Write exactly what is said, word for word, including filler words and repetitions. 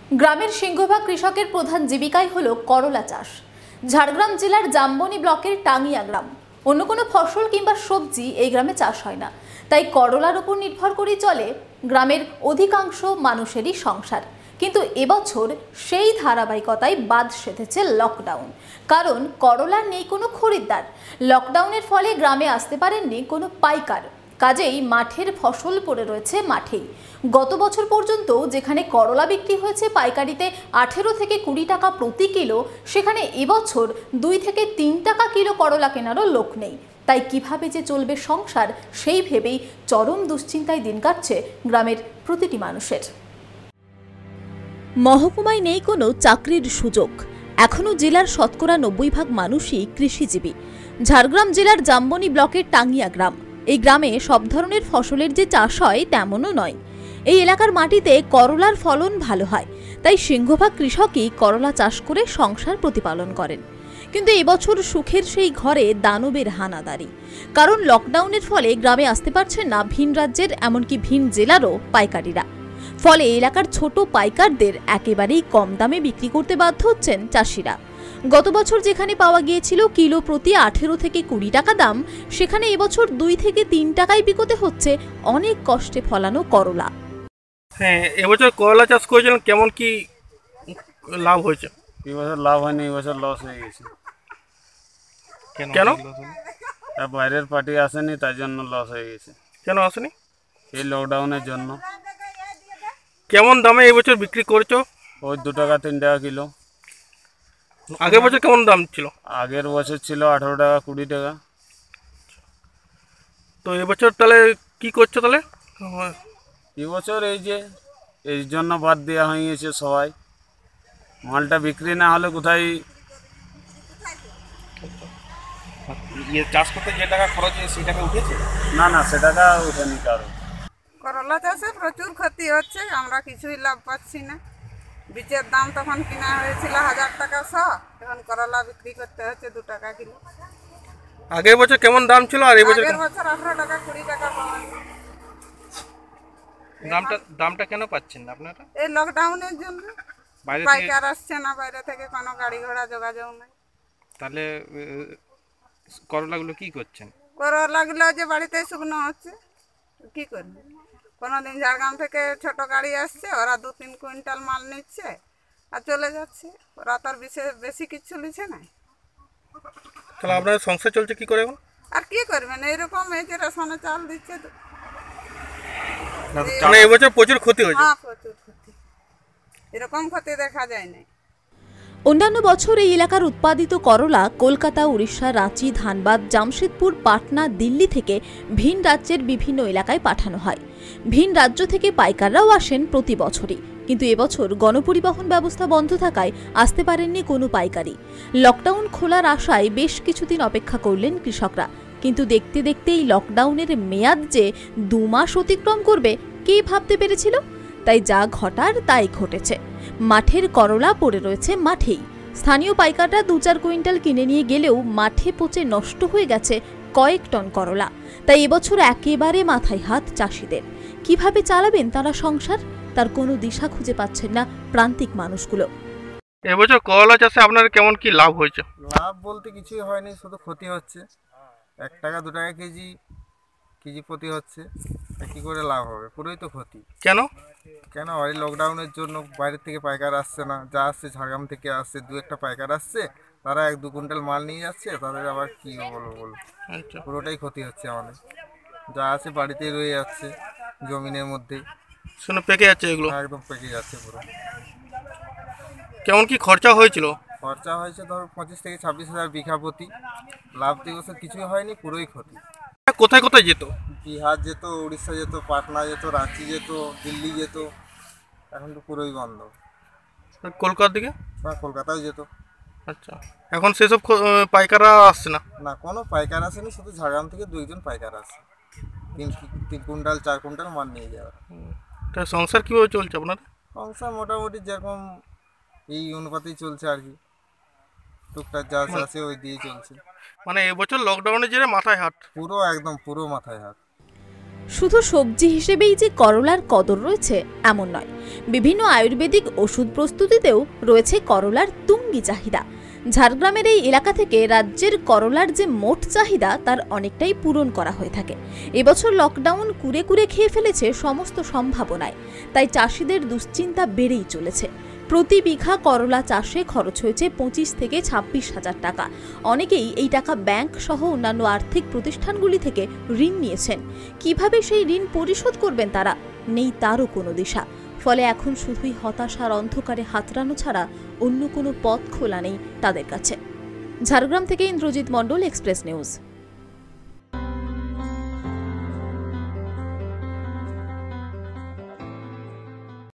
গ্রামের সিংহভাগ কৃষকের প্রধান জীবিকাই হলো করলা চাষ। ঝাড়গ্রাম জেলার জামবনি ব্লকের টাঙ্গিয়া গ্রাম। অন্য কোনো ফসল কিংবা সবজি এই গ্রামে চাষ হয় না, তাই করলার উপর নির্ভর করেই চলে গ্রামের অধিকাংশ মানুষেরই সংসার। কিন্তু এবছর সেই ধারাবাহিকতায় বাদ সেধেছে লকডাউন, কারণ করলার নেই কোনো খরিদ্দার। লকডাউনের ফলে গ্রামে আসতে পারেননি কোনো পাইকার, কাজেই মাঠের ফসল পড়ে রয়েছে মাঠেই। গত বছর পর্যন্ত যেখানে করলা বিক্রি হয়েছে পাইকারিতে আঠেরো থেকে কুড়ি টাকা প্রতি কিলো, সেখানে এবছর দুই থেকে তিন টাকা কিলো করলা কেনারও লোক নেই। তাই কিভাবে যে চলবে সংসার, সেই ভেবেই চরম দুশ্চিন্তায় দিন কাটছে গ্রামের প্রতিটি মানুষের। মহকুমায় নেই কোনো চাকরির সুযোগ। এখনও জেলার শতকরা নব্বই ভাগ মানুষই কৃষিজীবী। ঝাড়গ্রাম জেলার জামবনি ব্লকের টাঙ্গিয়া গ্রাম। এই গ্রামে সব ধরনের ফসলের যে চাষ হয় তেমনও নয়। এই এলাকার মাটিতে করলার ফলন ভালো হয়, তাই সিংহভাগ কৃষকই করলা চাষ করে সংসার প্রতিপালন করেন। কিন্তু এবছর সুখের সেই ঘরে দানবের হানাদারি, কারণ লকডাউনের ফলে গ্রামে আসতে পারছেন না ভিন রাজ্যের এমনকি ভিন জেলারও পাইকারিরা। ফলে এলাকার ছোট পাইকারদের একেবারেই কম দামে বিক্রি করতে বাধ্য হচ্ছেন চাষিরা। গত বছর যেখানে পাওয়া গিয়েছিল কিলো প্রতি আঠেরো থেকে কুড়ি টাকা দাম, সেখানে এবছর দুই থেকে তিন টাকায় বিকোতে হচ্ছে অনেক কষ্টে ফলানো করলা। হ্যাঁ, এবছর করলা চাষ করেছিলেন, কেমন কি লাভ হয়েছে? এবছর লাভ হয়নি, এবছর লস হয়ে গেছে। কেন? বাইরের পার্টি আসেনি, তাই জন্য লস হয়ে গেছে। কেন আসেনি? এই লকডাউনের জন্য। কেমন দামে এবছর বিক্রি করেছো? ওই দু টাকা তিন টাকা কিলো। আগের বছর কেমন দাম ছিল? আগের বছর ছিল আঠারো টাকা কুড়ি টাকা। তো এবছর তাহলে কি করছো তাহলে? এবছর এই যে এই জন্য বাদ দেওয়া হয়ে গেছে সবাই। মালটা বিক্রি না হলে কোথায় ইয়ে চাষ করতে যে টাকা খরচ হয় সেই টাকা উঠেছে? না না, সে টাকা উঠেনি কারো। করলা চাষে প্রচুর ক্ষতি হচ্ছে, আমরা কিছুই লাভ পাচ্ছি না। বীজের দাম তখন কিনা হয়েছিল হাজার টাকা শ, এখন করলা বিক্রি করতে হচ্ছে দু টাকা কিলো। আগের বছর কেমন দাম ছিল আর এই বছর? আগের বছর আঠারো টাকা কুড়ি টাকা পাওয়া যায়। দামটা দামটা কেন পাচ্ছেন না আপনারা? এই লকডাউনের জন্য বাইরে থেকে পাইকার আসছে না, বাইরে থেকে কোনো গাড়ি ঘোড়া যোগাযোগ নাই। তাহলে করলাগুলো কি করছেন? করলাগুলো যে বাড়িতে শুকনো হচ্ছে, কি করবে? কোনোদিন ঝাড়গ্রাম থেকে ছোট গাড়ি আসছে, ওরা দু তিন কুইন্টাল মাল নিচ্ছে আর চলে যাচ্ছে। ওরা তার বিশেষ বেশি কিছু নিচ্ছে না। তাহলে আপনার সংসার চলছে কি করে এখন? আর কি করবেন, এইরকম এই যে রেশনে চাল দিচ্ছে তো। মানে এবছর প্রচুর ক্ষতি হয়েছে। হ্যাঁ, প্রচুর ক্ষতি, এরকম ক্ষতি দেখা যায় না। অন্যান্য বছর এই এলাকার উৎপাদিত করলা কলকাতা, উড়িষ্যা, রাঁচি, ধানবাদ, জামশেদপুর, পাটনা, দিল্লি থেকে ভিন রাজ্যের বিভিন্ন এলাকায় পাঠানো হয়। ভিন রাজ্য থেকে পাইকাররাও আসেন প্রতি বছরই, কিন্তু এবছর গণপরিবহন ব্যবস্থা বন্ধ থাকায় আসতে পারেননি কোনো পাইকারি। লকডাউন খোলার আশায় বেশ কিছুদিন অপেক্ষা করলেন কৃষকরা, কিন্তু দেখতে দেখতে এই লকডাউনের মেয়াদ যে দু মাস অতিক্রম করবে, কে ভাবতে পেরেছিল? তাই যা ঘটার তাই ঘটেছে। মাঠের করলা পড়ে রয়েছে মাঠেই। স্থানীয় পাইকাররা দু চার কুইন্টাল কিনে নিয়ে গেলেও মাঠে পচে নষ্ট হয়ে গেছে কয়েক টন করলা। তাই এবছর একেবারে মাথায় হাত চাষিদের। কিভাবে চালাবেন তারা সংসার, তার কোনো দিশা খুঁজে পাচ্ছেন না প্রান্তিক মানুষগুলো। এবছর করলা চাষে আপনার কেমন কি লাভ হয়েছে? লাভ বলতে কিছুই হয়নি, শুধু ক্ষতি হচ্ছে। এক টাকা দু টাকা কেজি কেজি প্রতি হচ্ছে, কি করে লাভ হবে? পুরোই তো ক্ষতি। কেন? কেন? ওই লকডাউনের জন্য বাইরের থেকে পাইকার আসছে না, যা আসছে ঝাড়গ্রাম থেকে আসছে, দু একটা পাইকার আসছে, তারা এক দু কুইন্টাল মাল নিয়ে যাচ্ছে, তাদের আবার কি বলবো বলো। আচ্ছা, পুরোটাই ক্ষতি হচ্ছে আমাদের। যা আছে বাড়িতেই রয়ে যাচ্ছে, জমিনের মধ্যেই শুনে পেকে যাচ্ছে এগুলো, একদম পেকে যাচ্ছে পুরো। কেমন কি খরচা হয়েছিল? খরচা হয়েছে ধরো পঁচিশ থেকে ছাব্বিশ হাজার বিঘা প্রতি। লাভ তো এবছর কিছুই হয়নি, পুরোই ক্ষতি। কোথায় কোথায় যেত? বিহার যেত, উড়িষ্যা যেত, পাটনা যেত, রাঁচি যেত, দিল্লি যেত। এখন তো পুরোই বন্ধ। কলকাতার দিকে? বা কলকাতায় যেত। আচ্ছা, এখন সেসব পাইকাররা আসছে না? না, কোনো পাইকার আসেনি, শুধু ঝাড়গ্রাম থেকে দুইজন পাইকার আসে, তিন তিন কুইন্টাল চার কুইন্টাল মাল নিয়ে যাওয়া। তা সংসার কীভাবে চলছে আপনার? সংসার মোটামুটি যেরকম এই অনুপাতেই চলছে আর কি, টুকটাক যা আছে ওই দিয়েই চলছে। মানে এবছর লকডাউনের জেরে মাথায় হাত? পুরো একদম পুরো মাথায় হাত। শুধু সবজি হিসেবেই যে করলার কদর রয়েছে এমন নয়, বিভিন্ন আয়ুর্বেদিক ওষুধ প্রস্তুতিতেও রয়েছে করলার তুঙ্গি চাহিদা। ঝাড়গ্রামের এই এলাকা থেকে রাজ্যের করলার যে মোট চাহিদা তার অনেকটাই পূরণ করা হয়ে থাকে। এবছর লকডাউন কুরে কুরে খেয়ে ফেলেছে সমস্ত সম্ভাবনায়, তাই চাষিদের দুশ্চিন্তা বেড়েই চলেছে। প্রতি বিঘা করলা চাষে খরচ হয়েছে পঁচিশ থেকে ছাব্বিশ হাজার টাকা। অনেকেই এই টাকা ব্যাংক সহ অন্যান্য আর্থিক প্রতিষ্ঠানগুলি থেকে ঋণ নিয়েছেন। কিভাবে সেই ঋণ পরিশোধ করবেন তারা, নেই তারও কোনো দিশা। ফলে এখন শুধুই হতাশার অন্ধকারে হাতড়ানো ছাড়া অন্য কোনো পথ খোলা নেই তাদের কাছে। ঝাড়গ্রাম থেকে ইন্দ্রজিৎ মণ্ডল, এক্সপ্রেস নিউজ।